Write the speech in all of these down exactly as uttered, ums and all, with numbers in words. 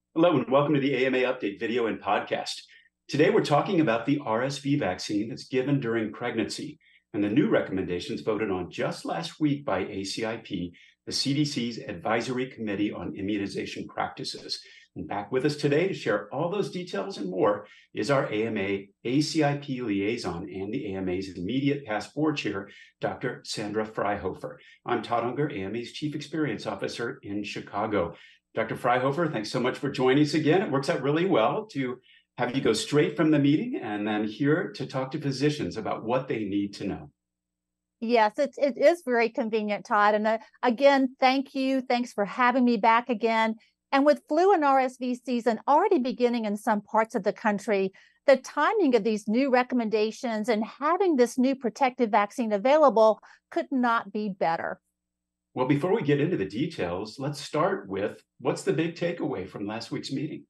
Hello and welcome to the A M A Update video and podcast. Today we're talking about the R S V vaccine that's given during pregnancy and the new recommendations voted on just last week by A C I P, the C D C's Advisory Committee on Immunization Practices. And back with us today to share all those details and more is our A M A A C I P liaison and the A M A's immediate past board chair, Doctor Sandra Fryhofer. I'm Todd Unger, A M A's Chief Experience Officer in Chicago. Doctor Fryhofer, thanks so much for joining us again. It works out really well to have you go straight from the meeting and then here to talk to physicians about what they need to know. Yes, it's, it is very convenient, Todd. And uh, again, thank you. Thanks for having me back again. And with flu and R S V season already beginning in some parts of the country, the timing of these new recommendations and having this new protective vaccine available could not be better. Well, before we get into the details, let's start with what's the big takeaway from last week's meeting?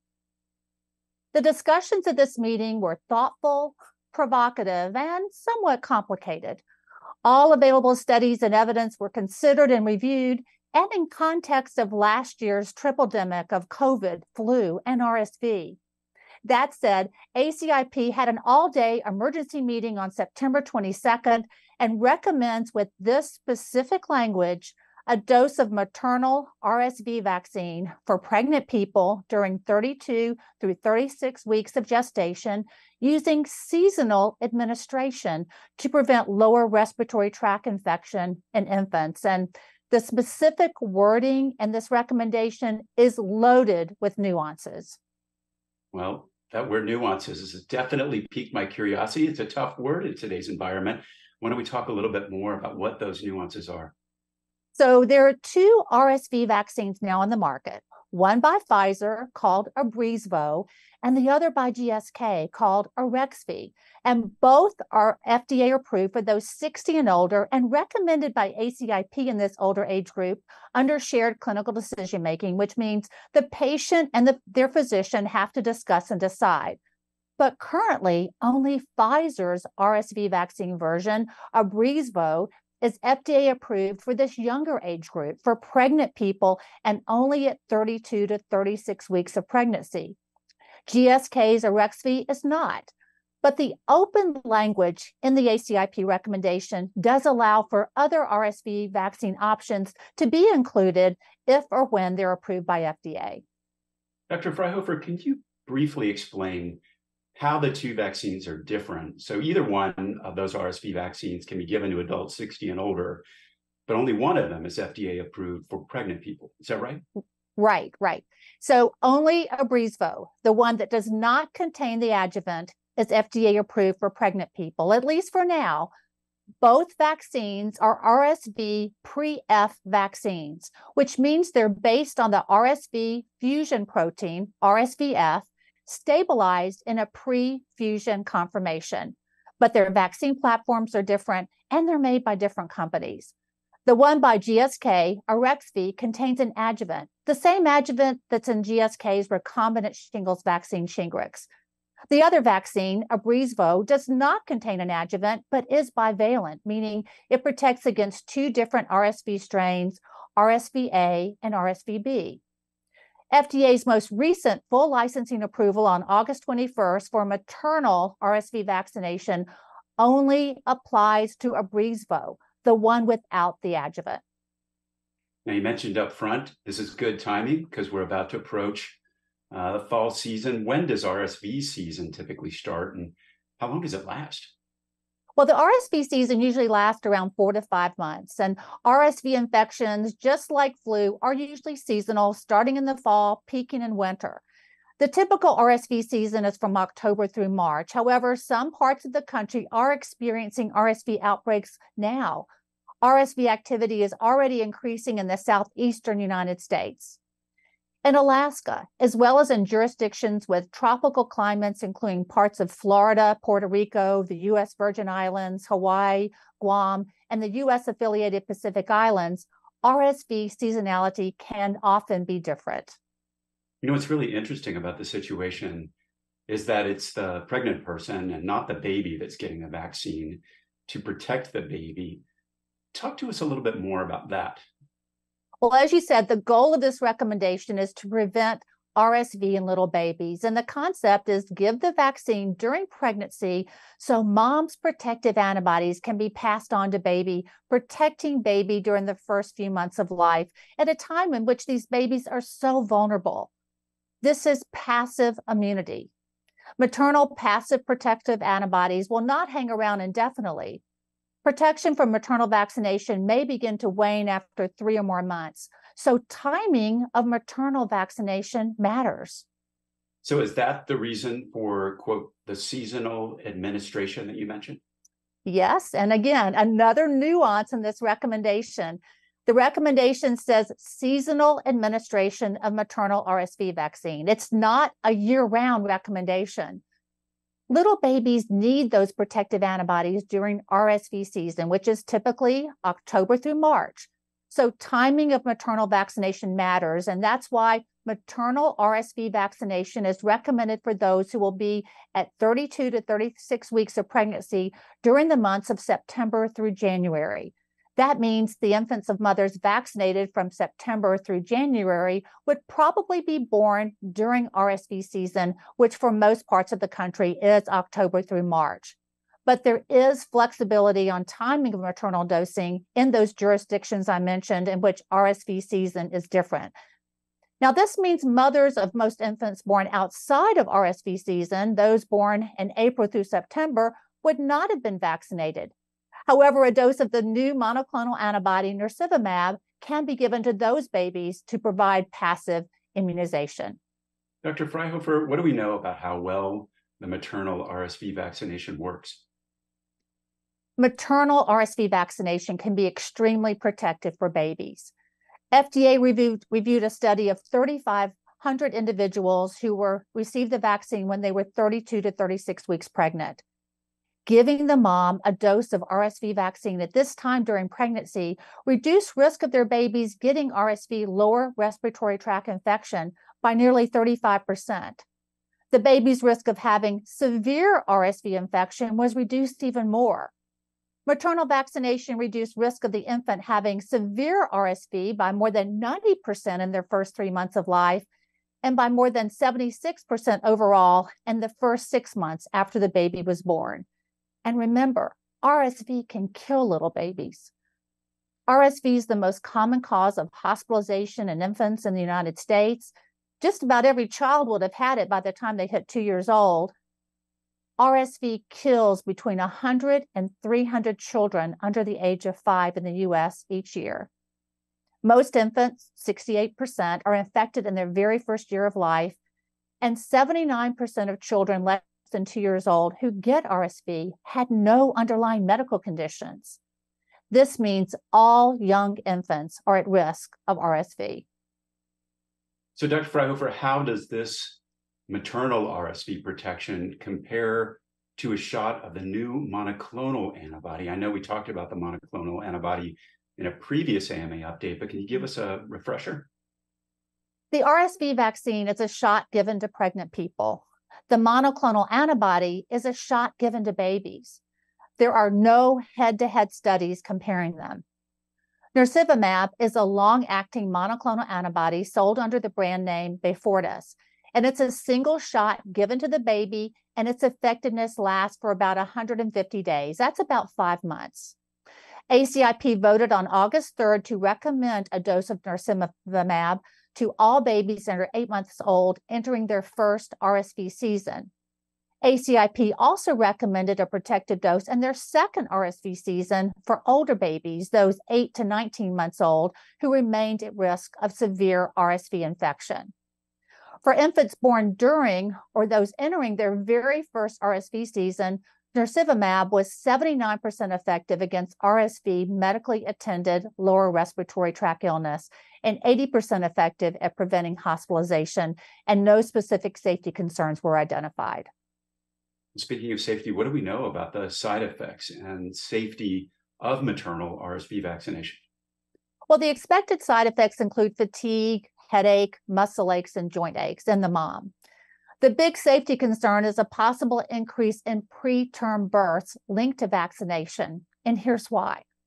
The discussions at this meeting were thoughtful, provocative, and somewhat complicated. All available studies and evidence were considered and reviewed, and in context of last year's tripledemic of COVID, flu, and R S V. That said, A C I P had an all-day emergency meeting on September twenty-second and recommends with this specific language a dose of maternal R S V vaccine for pregnant people during thirty-two through thirty-six weeks of gestation using seasonal administration to prevent lower respiratory tract infection in infants. And the specific wording in this recommendation is loaded with nuances. Well, that word nuances has definitely piqued my curiosity. It's a tough word in today's environment. Why don't we talk a little bit more about what those nuances are? So there are two R S V vaccines now on the market, one by Pfizer called ABRYSVO and the other by G S K called Arexvy. And both are F D A approved for those sixty and older and recommended by A C I P in this older age group under shared clinical decision making, which means the patient and the, their physician have to discuss and decide. But currently, only Pfizer's R S V vaccine version, ABRYSVO, is F D A approved for this younger age group for pregnant people and only at thirty-two to thirty-six weeks of pregnancy. G S K's Arexvy is not, but the open language in the A C I P recommendation does allow for other R S V vaccine options to be included if or when they're approved by F D A. Doctor Fryhofer, can you briefly explain how the two vaccines are different? So either one of those R S V vaccines can be given to adults sixty and older, but only one of them is F D A approved for pregnant people. Is that right? Right, right. So only ABRYSVO, the one that does not contain the adjuvant, is F D A approved for pregnant people, at least for now. Both vaccines are R S V preF vaccines, which means they're based on the R S V fusion protein, R S V F, stabilized in a pre-fusion conformation. But their vaccine platforms are different and they're made by different companies. The one by G S K, Arexvy, contains an adjuvant, the same adjuvant that's in G S K's recombinant shingles vaccine, Shingrix. The other vaccine, ABRYSVO, does not contain an adjuvant, but is bivalent, meaning it protects against two different R S V strains, R S V A and R S V B. F D A's most recent full licensing approval on August twenty-first for maternal R S V vaccination only applies to ABRYSVO, the one without the adjuvant. Now, you mentioned up front, this is good timing because we're about to approach uh, the fall season. When does R S V season typically start and how long does it last? Well, the R S V season usually lasts around four to five months, and R S V infections, just like flu, are usually seasonal, starting in the fall, peaking in winter. The typical R S V season is from October through March. However, some parts of the country are experiencing R S V outbreaks now. R S V activity is already increasing in the southeastern United States. In Alaska, as well as in jurisdictions with tropical climates, including parts of Florida, Puerto Rico, the U S Virgin Islands, Hawaii, Guam, and the U S affiliated Pacific Islands, R S V seasonality can often be different. You know, what's really interesting about the situation is that it's the pregnant person and not the baby that's getting the vaccine to protect the baby. Talk to us a little bit more about that. Well, as you said, the goal of this recommendation is to prevent R S V in little babies. And the concept is give the vaccine during pregnancy so mom's protective antibodies can be passed on to baby, protecting baby during the first few months of life at a time in which these babies are so vulnerable. This is passive immunity. Maternal passive protective antibodies will not hang around indefinitely. Protection from maternal vaccination may begin to wane after three or more months. So timing of maternal vaccination matters. So is that the reason for, quote, the seasonal administration that you mentioned? Yes. And again, another nuance in this recommendation. The recommendation says seasonal administration of maternal R S V vaccine. It's not a year-round recommendation. Little babies need those protective antibodies during R S V season, which is typically October through March. So timing of maternal vaccination matters, and that's why maternal R S V vaccination is recommended for those who will be at thirty-two to thirty-six weeks of pregnancy during the months of September through January. That means the infants of mothers vaccinated from September through January would probably be born during R S V season, which for most parts of the country is October through March. But there is flexibility on timing of maternal dosing in those jurisdictions I mentioned in which R S V season is different. Now, this means mothers of most infants born outside of R S V season, those born in April through September, would not have been vaccinated. However, a dose of the new monoclonal antibody Nirsevimab can be given to those babies to provide passive immunization. Doctor Fryhofer, what do we know about how well the maternal R S V vaccination works? Maternal R S V vaccination can be extremely protective for babies. F D A reviewed, reviewed a study of thirty-five hundred individuals who were received the vaccine when they were thirty-two to thirty-six weeks pregnant. Giving the mom a dose of R S V vaccine at this time during pregnancy reduced risk of their babies getting R S V lower respiratory tract infection by nearly thirty-five percent. The baby's risk of having severe R S V infection was reduced even more. Maternal vaccination reduced risk of the infant having severe R S V by more than ninety percent in their first three months of life and by more than seventy-six percent overall in the first six months after the baby was born. And remember, R S V can kill little babies. R S V is the most common cause of hospitalization in infants in the United States. Just about every child would have had it by the time they hit two years old. R S V kills between one hundred and three hundred children under the age of five in the U S each year. Most infants, sixty-eight percent, are infected in their very first year of life, and seventy-nine percent of children less than two years old who get R S V had no underlying medical conditions. This means all young infants are at risk of R S V. So, Doctor Fryhofer, how does this maternal R S V protection compare to a shot of the new monoclonal antibody? I know we talked about the monoclonal antibody in a previous A M A update, but can you give us a refresher? The R S V vaccine is a shot given to pregnant people. The monoclonal antibody is a shot given to babies. There are no head-to-head studies comparing them. Nirsevimab is a long-acting monoclonal antibody sold under the brand name Beyfortus, and it's a single shot given to the baby, and its effectiveness lasts for about one hundred fifty days. That's about five months. A C I P voted on August third to recommend a dose of Nirsevimab to all babies under eight months old entering their first R S V season. A C I P also recommended a protective dose in their second R S V season for older babies, those eight to nineteen months old, who remained at risk of severe R S V infection. For infants born during or those entering their very first R S V season, Nirsevimab was seventy-nine percent effective against R S V medically attended lower respiratory tract illness and eighty percent effective at preventing hospitalization, and no specific safety concerns were identified. Speaking of safety, what do we know about the side effects and safety of maternal R S V vaccination? Well, the expected side effects include fatigue, headache, muscle aches, and joint aches in the mom. The big safety concern is a possible increase in preterm births linked to vaccination, and here's why.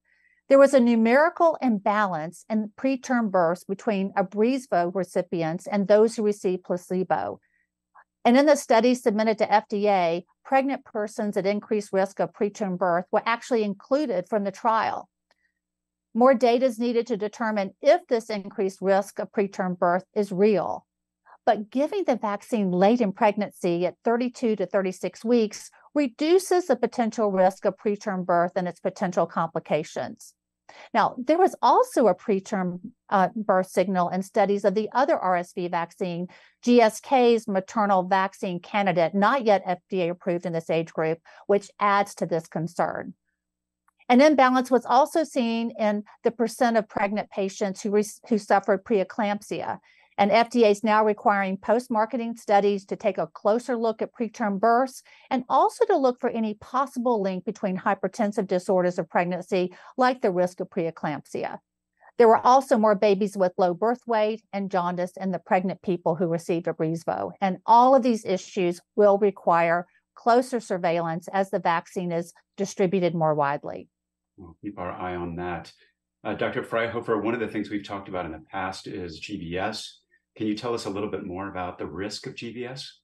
There was a numerical imbalance in preterm births between ABRYSVO recipients and those who received placebo. And in the study submitted to F D A, pregnant persons at increased risk of preterm birth were actually included from the trial. More data is needed to determine if this increased risk of preterm birth is real. But giving the vaccine late in pregnancy at thirty-two to thirty-six weeks reduces the potential risk of preterm birth and its potential complications. Now, there was also a preterm uh, birth signal in studies of the other R S V vaccine, G S K's maternal vaccine candidate, not yet F D A approved in this age group, which adds to this concern. An imbalance was also seen in the percent of pregnant patients who, re- who suffered preeclampsia. And F D A is now requiring post-marketing studies to take a closer look at preterm births and also to look for any possible link between hypertensive disorders of pregnancy, like the risk of preeclampsia. There were also more babies with low birth weight and jaundice in the pregnant people who received ABRYSVO. And all of these issues will require closer surveillance as the vaccine is distributed more widely. We'll keep our eye on that. Uh, Doctor Fryhofer, one of the things we've talked about in the past is G B S. Can you tell us a little bit more about the risk of G B S?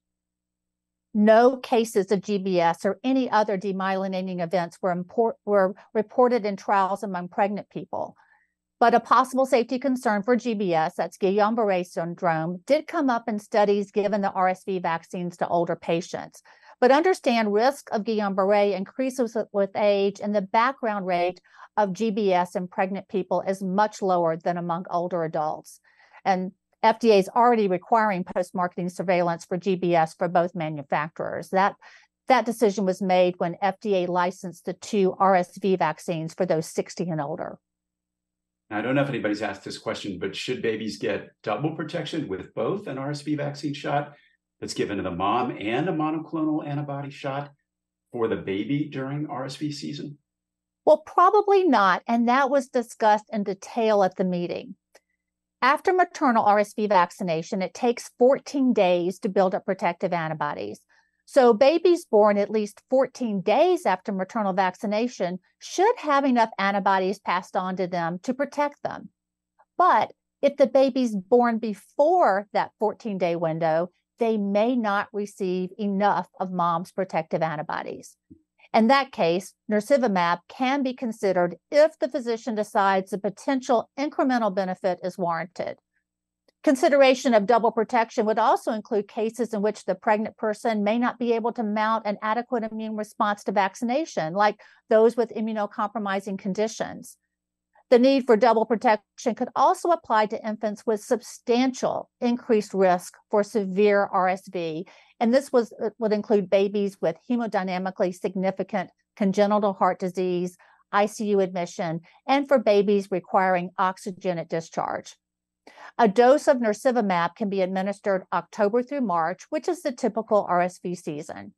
No cases of G B S or any other demyelinating events were, import, were reported in trials among pregnant people. But a possible safety concern for G B S, that's Guillain-Barré Syndrome, did come up in studies given the R S V vaccines to older patients. But understand risk of Guillain-Barré increases with age, and the background rate of G B S in pregnant people is much lower than among older adults. And F D A is already requiring post-marketing surveillance for G B S for both manufacturers. That, that decision was made when F D A licensed the two R S V vaccines for those sixty and older. Now, I don't know if anybody's asked this question, but should babies get double protection with both an R S V vaccine shot that's given to the mom and a monoclonal antibody shot for the baby during R S V season? Well, probably not, and that was discussed in detail at the meeting. After maternal R S V vaccination, it takes fourteen days to build up protective antibodies. So babies born at least fourteen days after maternal vaccination should have enough antibodies passed on to them to protect them. But if the baby's born before that fourteen-day window, they may not receive enough of mom's protective antibodies. In that case, Nirsevimab can be considered if the physician decides the potential incremental benefit is warranted. Consideration of double protection would also include cases in which the pregnant person may not be able to mount an adequate immune response to vaccination, like those with immunocompromising conditions. The need for double protection could also apply to infants with substantial increased risk for severe R S V, and this was, would include babies with hemodynamically significant congenital heart disease, I C U admission, and for babies requiring oxygen at discharge. A dose of Nirsevimab can be administered October through March, which is the typical R S V season.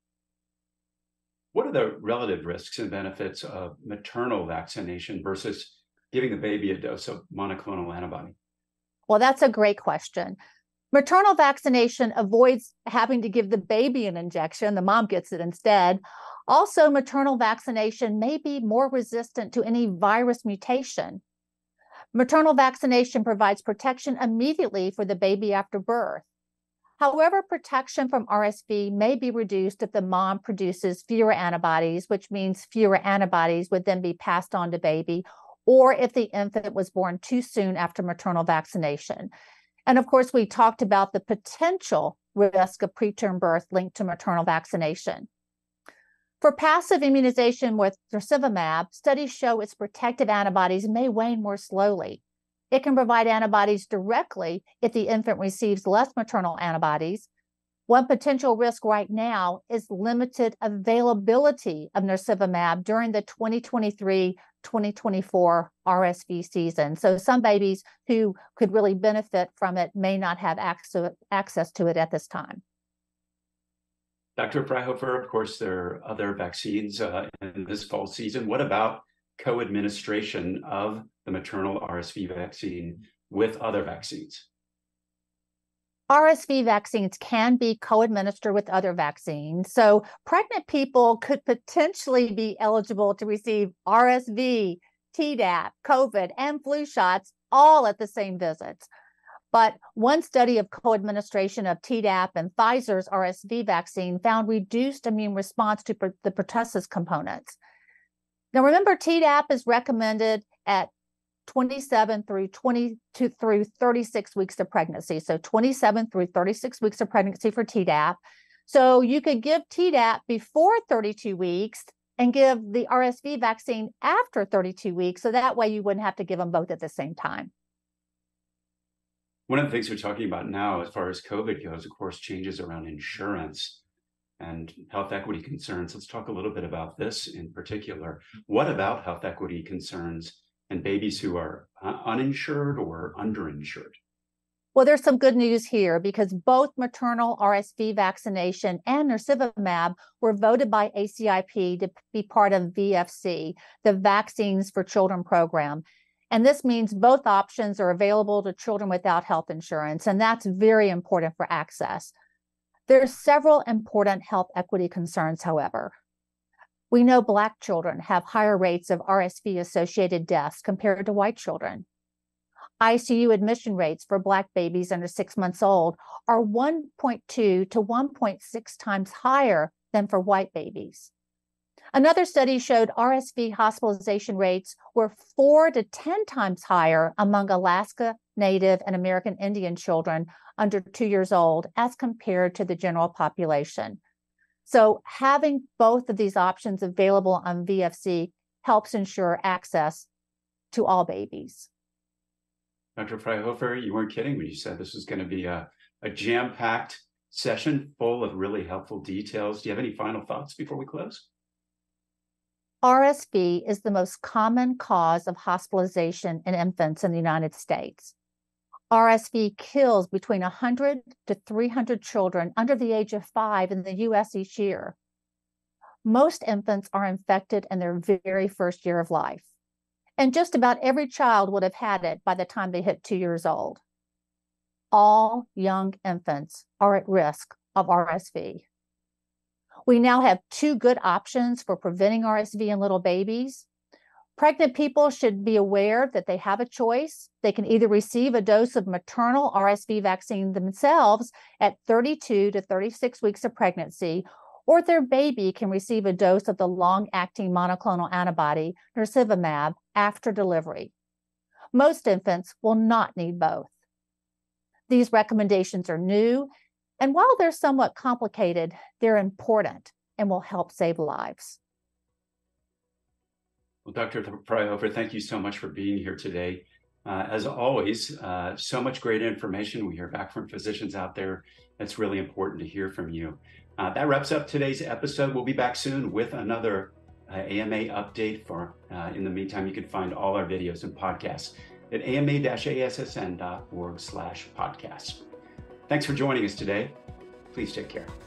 What are the relative risks and benefits of maternal vaccination versus giving the baby a dose of monoclonal antibody? Well, that's a great question. Maternal vaccination avoids having to give the baby an injection. The mom gets it instead. Also, maternal vaccination may be more resistant to any virus mutation. Maternal vaccination provides protection immediately for the baby after birth. However, protection from R S V may be reduced if the mom produces fewer antibodies, which means fewer antibodies would then be passed on to baby, or if the infant was born too soon after maternal vaccination. And of course, we talked about the potential risk of preterm birth linked to maternal vaccination. For passive immunization with Nirsevimab, studies show its protective antibodies may wane more slowly. It can provide antibodies directly if the infant receives less maternal antibodies. One potential risk right now is limited availability of Nirsevimab during the twenty twenty-three twenty twenty-four R S V season. So some babies who could really benefit from it may not have access to it at this time. Doctor Fryhofer, of course, there are other vaccines uh, in this fall season. What about co-administration of the maternal R S V vaccine with other vaccines? R S V vaccines can be co-administered with other vaccines. So pregnant people could potentially be eligible to receive R S V Tdap, COVID, and flu shots all at the same visits. But one study of co-administration of Tdap and Pfizer's R S V vaccine found reduced immune response to the pertussis components. Now, remember, Tdap is recommended at twenty-seven through twenty-two through thirty-six weeks of pregnancy. So twenty-seven through thirty-six weeks of pregnancy for Tdap. So you could give Tdap before thirty-two weeks and give the R S V vaccine after thirty-two weeks. So that way you wouldn't have to give them both at the same time. One of the things we're talking about now, as far as COVID goes, of course, changes around insurance and health equity concerns. Let's talk a little bit about this in particular. What about health equity concerns and babies who are uninsured or underinsured? Well, there's some good news here because both maternal R S V vaccination and Nirsevimab were voted by A C I P to be part of V F C, the Vaccines for Children program. And this means both options are available to children without health insurance, and that's very important for access. There are several important health equity concerns, however. We know Black children have higher rates of R S V-associated deaths compared to white children. I C U admission rates for Black babies under six months old are one point two to one point six times higher than for white babies. Another study showed R S V hospitalization rates were four to ten times higher among Alaska Native and American Indian children under two years old as compared to the general population. So having both of these options available on V F C helps ensure access to all babies. Doctor Fryhofer, you weren't kidding when you said this was going to be a, a jam-packed session full of really helpful details. Do you have any final thoughts before we close? R S V is the most common cause of hospitalization in infants in the United States. R S V kills between one hundred to three hundred children under the age of five in the U S each year. Most infants are infected in their very first year of life, and just about every child would have had it by the time they hit two years old. All young infants are at risk of R S V. We now have two good options for preventing R S V in little babies. Pregnant people should be aware that they have a choice. They can either receive a dose of maternal R S V vaccine themselves at thirty-two to thirty-six weeks of pregnancy, or their baby can receive a dose of the long-acting monoclonal antibody, Nirsevimab, after delivery. Most infants will not need both. These recommendations are new, and while they're somewhat complicated, they're important and will help save lives. Well, Doctor Fryhofer, thank you so much for being here today. Uh, as always, uh, so much great information. We hear back from physicians out there. It's really important to hear from you. Uh, that wraps up today's episode. We'll be back soon with another uh, A M A update. For uh, in the meantime, you can find all our videos and podcasts at A M A dash A S S N dot org slash podcasts. Thanks for joining us today. Please take care.